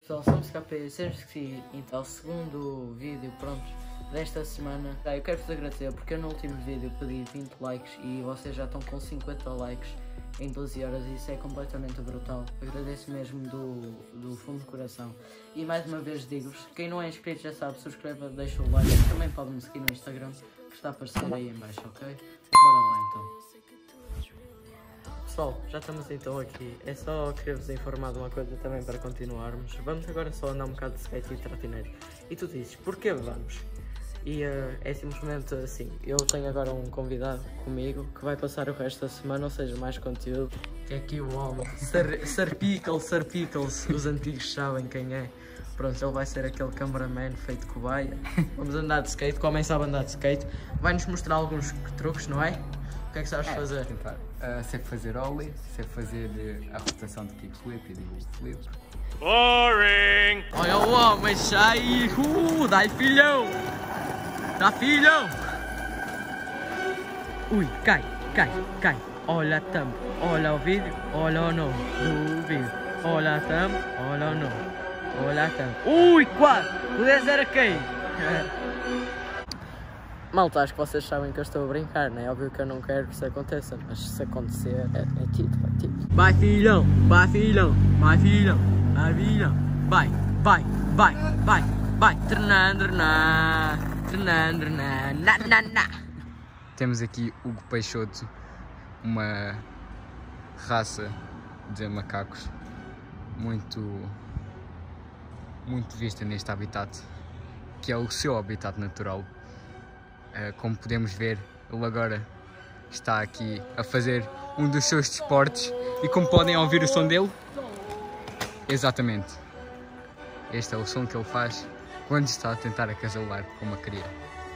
Pessoal, somos KP, sejam que então, segundo vídeo, pronto, desta semana. Eu quero-vos agradecer porque eu no último vídeo pedi 20 likes e vocês já estão com 50 likes em 12 horas e isso é completamente brutal. Agradeço mesmo do fundo do coração. E mais uma vez digo-vos, quem não é inscrito já sabe, subscreva, deixa o like. Também pode me seguir no Instagram, que está a aparecer aí em baixo, ok? Bora lá então. Pessoal, já estamos então aqui, é só querer-vos informar de uma coisa também para continuarmos. Vamos agora só andar um bocado de skate e trotinete. E tu dizes, porquê vamos? E é simplesmente assim, eu tenho agora um convidado comigo que vai passar o resto da semana, ou seja, mais conteúdo. Que é aqui o homem, Sir Pickles, os antigos sabem quem é. Pronto, ele vai ser aquele cameraman feito cobaia. Vamos andar de skate, como sabe andar de skate. Vai-nos mostrar alguns truques, não é? O que é que sabes fazer? Tentar. Sei fazer ollie, sei fazer a rotação de kickflip e de flip. Boring! Olha o homem, sai! Dá-lhe filhão! Dá filhão! Ui, cai! Olha a thumb, olha o vídeo, olha o nome do vídeo. Olha a thumb, olha o nome, olha a thumb. Ui, quase! Podia ser a quem? Malta, acho que vocês sabem que eu estou a brincar, não é? Óbvio que eu não quero que isso aconteça, mas se acontecer, é tipo. Vai filhão, vai filhão, vai filhão, vai filhão, vai, treinando, na. Temos aqui Hugo Peixoto, uma raça de macacos muito vista neste habitat, que é o seu habitat natural. Como podemos ver, ele agora está aqui a fazer um dos seus desportos e como podem ouvir o som dele, exatamente, este é o som que ele faz quando está a tentar acasalar com uma cria.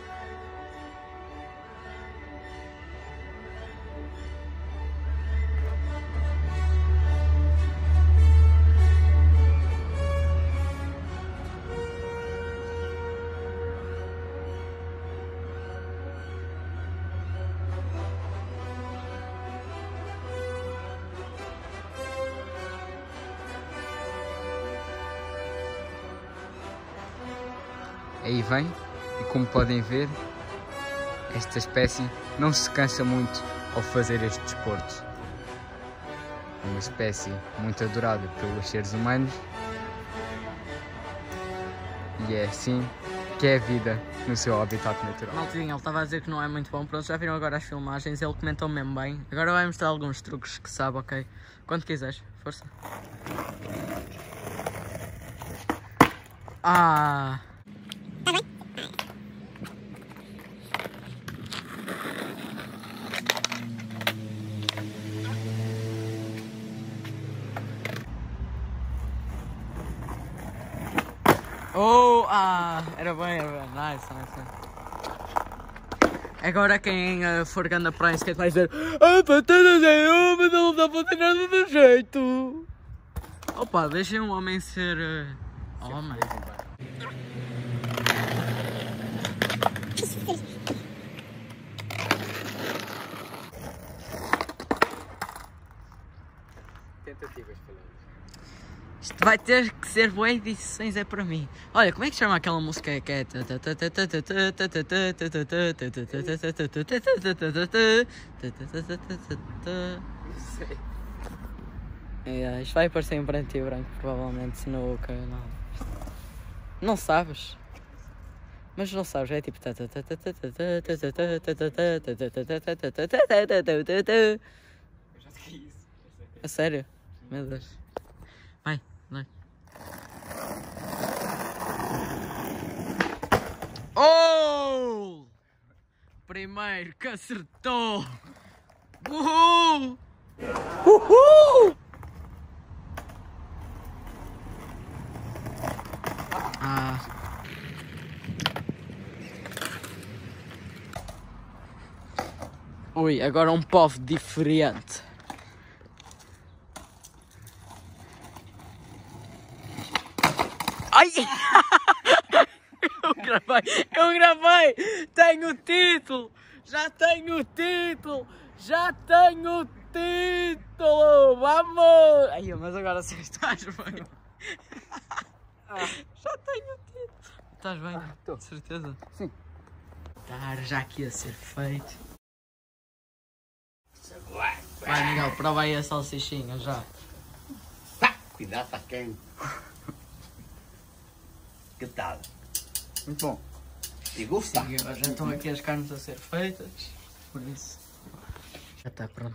Aí vem, e como podem ver, esta espécie não se cansa muito ao fazer este desporto. É uma espécie muito adorada pelos seres humanos e é assim que é a vida no seu habitat natural. Maltinho, ele estava a dizer que não é muito bom, pronto, já viram agora as filmagens, ele comentou mesmo bem. Agora vai mostrar alguns truques que sabe, ok? Quando quiseres, força. Ah! Era bem, nice. Agora quem for ganda para skate vai dizer patadas é eu, mas não dá para fazer nada do jeito. Opa, deixem um homem ser homem. Tentativas falhadas. Isto vai ter que ser boas edições, é para mim. Olha, como é que chama aquela música que é? Isto vai aparecer em preto e branco, provavelmente, no canal. Não sabes? Mas não sabes, é tipo... Eu já sei isso. A sério? Meu Deus. Vai. Oh! Primeiro que acertou! Uhul! Ui, agora um povo diferente. Ai! Eu gravei! Tenho o título! Já tenho o título! Vamos! Ai, mas agora se estás bem. estás bem? Tô. De certeza? Sim. Está já aqui a ser feito. Vai, Miguel, prova aí a salsichinha já. Cuidado, está quente. Que tal? Muito bom. E gosta? Sim, já estão aqui as carnes a ser feitas, por isso já está pronto.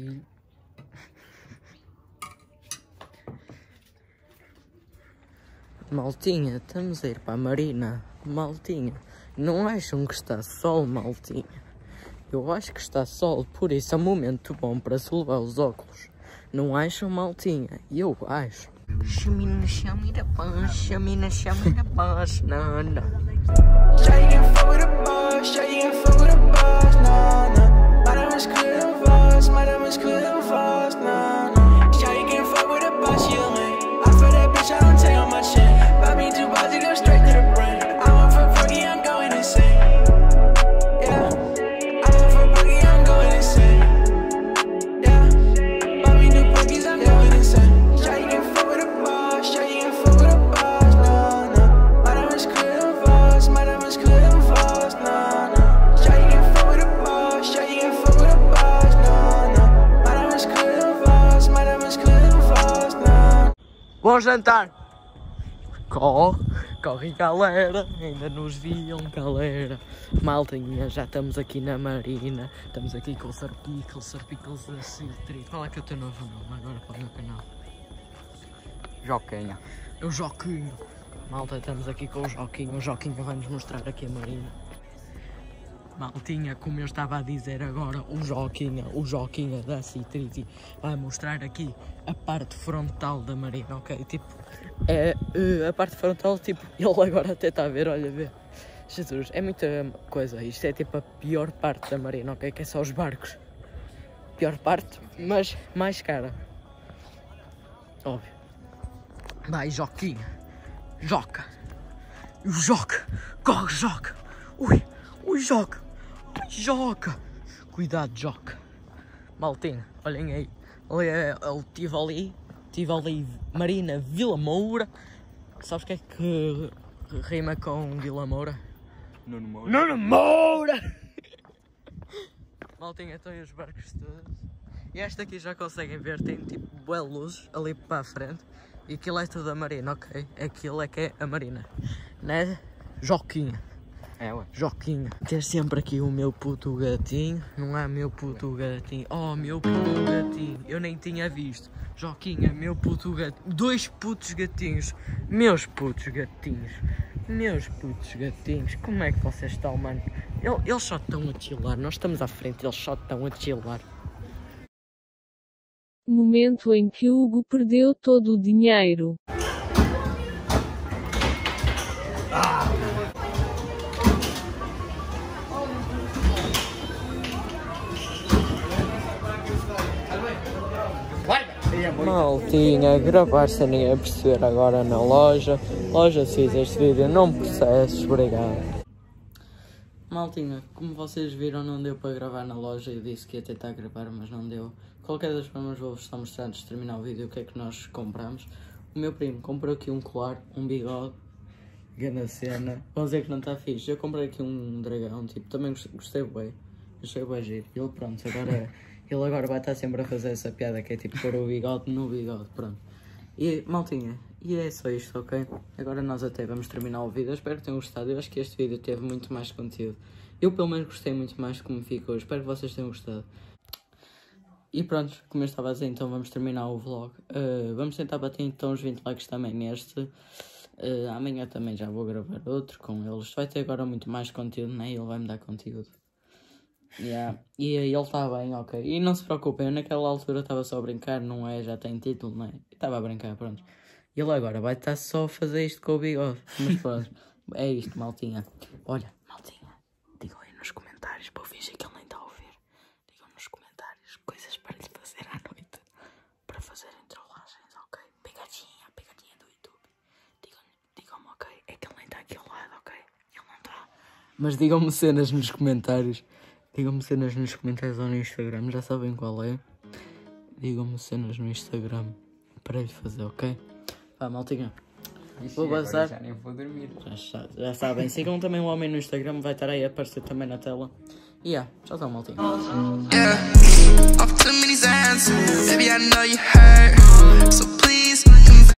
Maltinha, estamos a ir para a marina. Maltinha, não acham que está sol, maltinha? Eu acho que está sol, por isso é um momento bom para se levar os óculos. Não acham, maltinha? Eu acho. Chamina, chamina, paz, chamina, chamina, paz, não, não. Sure you can fuck with a boss, sure you can fuck with a boss, nah, nah. My diamonds clear and fast, my diamonds clear and fast, nah, nah. Sure you can fuck with a boss, you lame. I feel that bitch, I don't take on my shit. Buy me 2 bars, it go straight to the brain. I went for Fergie, I'm going insane. Yeah, I went for Fergie, I'm going insane. Yeah, buy me new Fergies, I'm going insane. Sure you can fuck with a boss, sure you can fuck with a boss, nah, nah. My diamonds clear and fast, my diamonds clear and fast, nah, nah. Sure you can fuck with a boss, sure you can fuck with a boss, nah, nah. My diamonds clear and fast, my diamonds clear and fast, nah. Bom jantar! Corre, corre galera, ainda nos viam galera. Maltinha, já estamos aqui na marina, estamos aqui com o Sarpicles da Citri. Qual é que é o teu novo nome agora para o meu canal? Joquinha. É o Joquinho. Malta, estamos aqui com o Joquinho vai-nos mostrar aqui a marina. Maltinha, como eu estava a dizer agora, o Joquinha da Citriti vai mostrar aqui a parte frontal da marina, ok? Tipo, a parte frontal, tipo, ele agora até está a ver, olha, vê. Jesus, é muita coisa, isto é tipo a pior parte da marina, ok? Que é só os barcos. Pior parte, mas mais cara. Óbvio. Vai, Joquinha. Joca. E o Joca. Corre, Joca. Ui, Joca. Joca. Cuidado, Joca. Maltinha, olhem aí. Eu estive ali Marina Vila Moura. Sabes o que é que rima com Vila Moura? Nuno Moura. Nuno Moura! Maltinha, estão aí os barcos todos. E esta aqui já conseguem ver, tem tipo boas luzes ali para a frente. E aquilo é tudo a marina, ok? Aquilo é que é a marina. Né? Joquinha. É, ué. Joquinha. Ter sempre aqui o meu puto gatinho. Não é meu puto gatinho. Oh, meu puto gatinho. Eu nem tinha visto. Joquinha, meu puto gatinho. 2 putos gatinhos. Meus putos gatinhos. Meus putos gatinhos. Como é que vocês estão, mano? Eles só estão a chilar. Nós estamos à frente, eles só estão a chilar. Momento em que Hugo perdeu todo o dinheiro. Maltinha, gravar sem ninguém perceber agora na loja. Loja, se fiz este vídeo, não processes, obrigado. Maltinha, como vocês viram, não deu para gravar na loja. Eu disse que ia tentar gravar, mas não deu. Qualquer das formas, vou-vos estar mostrando antes de terminar o vídeo o que é que nós compramos. O meu primo comprou aqui um colar, um bigode, grande cena. Vamos dizer que não está fixe. Eu comprei aqui um dragão, tipo, também gostei bem. Achei bem giro. Ele, pronto, ele agora vai estar sempre a fazer essa piada que é tipo pôr o bigode no bigode, pronto. E, maltinha, e é só isto, ok? Agora nós até vamos terminar o vídeo. Eu espero que tenham gostado. Eu acho que este vídeo teve muito mais conteúdo. Eu pelo menos gostei muito mais como ficou. Espero que vocês tenham gostado. E pronto, como eu estava a dizer, então vamos terminar o vlog. Vamos tentar bater então os 20 likes também neste. Amanhã também já vou gravar outro com eles. Vai ter agora muito mais conteúdo, né? Ele vai me dar conteúdo. Yeah. E ele está bem, ok. E não se preocupem, eu naquela altura estava só a brincar, não é? Já tem título, não é? Estava a brincar, pronto. Ele agora vai estar só a fazer isto com o bigode. Mas pronto, é isto, maltinha. Olha, maltinha, digam aí nos comentários, para eu fingir que ele nem está a ouvir. Digam nos comentários coisas para lhe fazer à noite. Para fazerem trollagens, ok? Pegadinha do YouTube. Digam-me, ok? É que ele nem está aqui ao lado, ok? Ele não está. Mas digam-me cenas nos comentários. Digam-me cenas nos comentários ou no Instagram, já sabem qual é. Digam-me cenas no Instagram para lhe fazer, ok? Vá, maltinha. Ixi, Vou agora bazar. já nem vou dormir. Já sabem, sigam também o homem no Instagram, vai estar aí a aparecer também na tela. E já está, maltinho. Yeah, off too many Zans. Baby, I know you hurt.